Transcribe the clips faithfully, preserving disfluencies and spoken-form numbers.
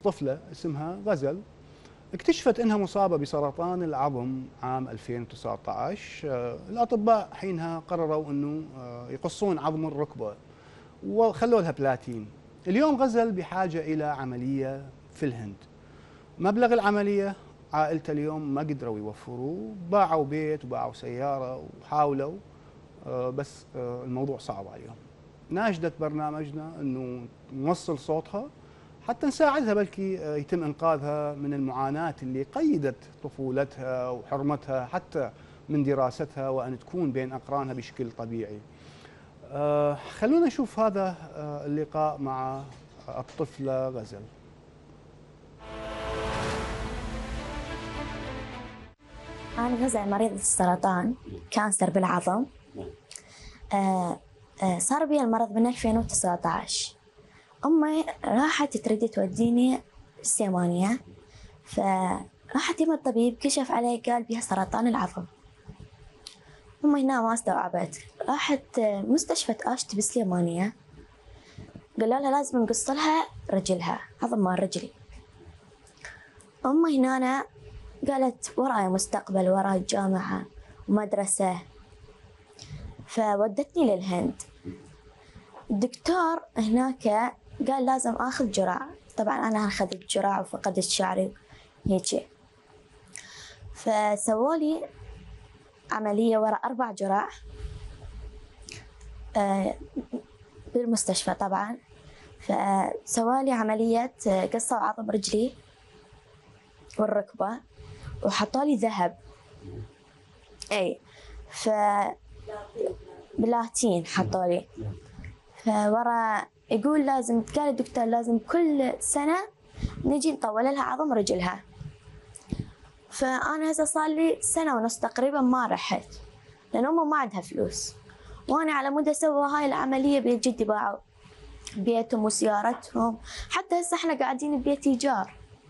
طفلة اسمها غزل، اكتشفت انها مصابة بسرطان العظم عام ألفين وتسعة عشر. الاطباء حينها قرروا انه يقصون عظم الركبة وخلوا لها بلاتين. اليوم غزل بحاجة الى عملية في الهند. مبلغ العملية عائلته اليوم ما قدروا يوفروه، باعوا بيت وباعوا سيارة وحاولوا، بس الموضوع صعب عليهم. ناشدت برنامجنا انه نوصل صوتها حتى نساعدها، بلكي يتم انقاذها من المعاناة اللي قيدت طفولتها وحرمتها حتى من دراستها، وان تكون بين اقرانها بشكل طبيعي. خلونا نشوف هذا اللقاء مع الطفلة غزل. أنا غزل مريضة السرطان، كانسر بالعظم. آه آه صار بي المرض من ألفين وتسعة عشر. أمي راحت تريد توديني السيمانية، فراحت يم الطبيب كشف علي قال بيها سرطان العظم. أمي هنا ما استوعبت، راحت مستشفى آشت بالسليمانية، قالوا لها لازم نقص لها رجلها، عظم مال رجلي. أمي هنا أنا قالت وراي مستقبل، وراي جامعة ومدرسة، فودتني للهند. الدكتور هناك قال لازم آخذ جرعة، طبعا أنا أخذت جرعة وفقدت شعري هيك، فسوولي عملية ورا أربع جرع بالمستشفى طبعا. فسوالي عملية قصوا عظم رجلي والركبة وحطولي ذهب، اي ف بلاتين حطولي. فورا يقول لازم، قال الدكتور لازم كل سنة نجي نطول لها عظم رجلها. فأنا هسه صار لي سنة ونص تقريبا ما رحت، لأن أمي ما عندها فلوس، وأنا على مود أسوي هاي العملية بيت جدي باعوا بيتهم وسيارتهم، حتى هسه احنا قاعدين ببيت إيجار.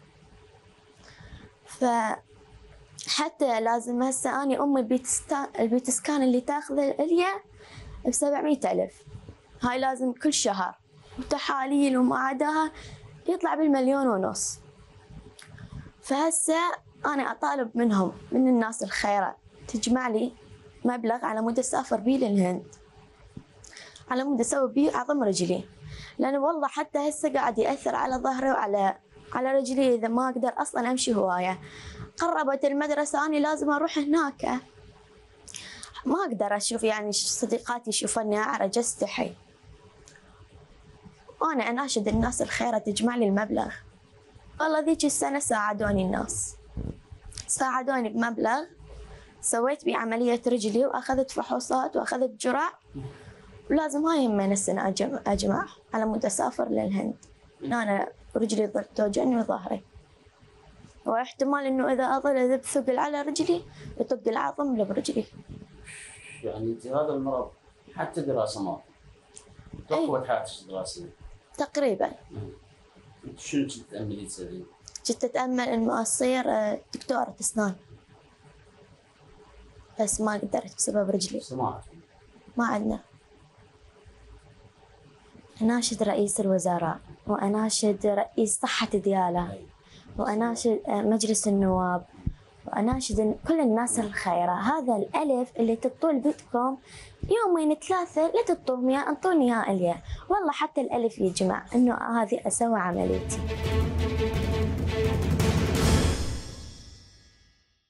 ف حتى لازم هسه أني أمي البيت البيت سكان اللي تاخذه إليا بسبعمية ألف، هاي لازم كل شهر وتحاليل وما عداها يطلع بالمليون ونص. فهسه أنا أطالب منهم، من الناس الخيرة، تجمع لي مبلغ على مود أسافر بيه للهند، على مود أسوي بيه عظم رجلي، لأن والله حتى هسه قاعد يأثر على ظهري وعلى على رجلي، إذا ما أقدر أصلاً أمشي هواية. قربت المدرسة أنا لازم أروح هناك، ما أقدر أشوف يعني صديقاتي يشوفني أعرج أستحي. وأنا أناشد الناس الخيرة تجمع لي المبلغ. والله ذيك السنة ساعدوني الناس، ساعدوني بمبلغ، سويت بيه عملية رجلي وأخذت فحوصات وأخذت جرع، ولازم هاي من السنة أجمع, أجمع على مود أسافر للهند. أنا رجلي توجعني وظهري، واحتمال إنه إذا أظل أذب ثقل على رجلي يطق العظم اللي برجلي. يعني أنت هذا المرض حتى دراسة ما توقفت حياتك الدراسية تقريبا. أنت شنو كنت تأملي تسوين؟ كنت أتأمل إنه أصير دكتورة أسنان، بس ما قدرت بسبب رجلي. سمعت ما عندنا. أناشد رئيس الوزراء، وأناشد رئيس صحة ديالى، وأناشد مجلس النواب، وأناشد كل الناس الخيرة، هذا الألف اللي تطول بيتكم يومين ثلاثة لا تطوهم يا انطوني يا إليا، والله حتى الألف يجمع إنه هذه أسوي عمليتي.